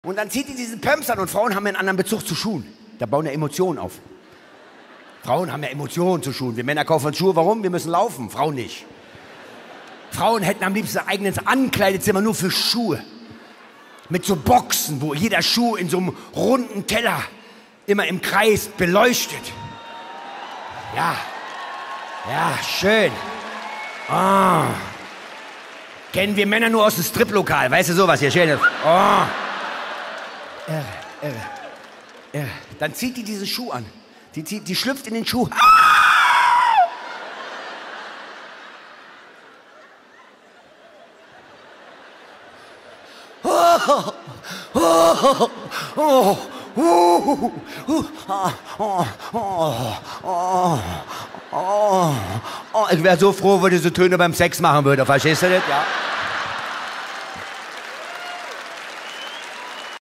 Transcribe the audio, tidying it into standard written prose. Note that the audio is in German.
Und dann zieht die diesen Pumps an und Frauen haben ja einen anderen Bezug zu Schuhen. Da bauen ja Emotionen auf. Frauen haben ja Emotionen zu Schuhen. Wir Männer kaufen uns Schuhe, warum? Wir müssen laufen, Frauen nicht. Frauen hätten am liebsten ein eigenes Ankleidezimmer nur für Schuhe. Mit so Boxen, wo jeder Schuh in so einem runden Teller immer im Kreis beleuchtet. Ja, ja, schön. Oh. Kennen wir Männer nur aus dem Striplokal, weißt du, sowas hier, schön. Oh. Irre. Dann zieht die diesen Schuh an. Die schlüpft in den Schuh. Ich wäre so froh, wenn du so Töne beim Sex machen würde, verstehst du das? Ja.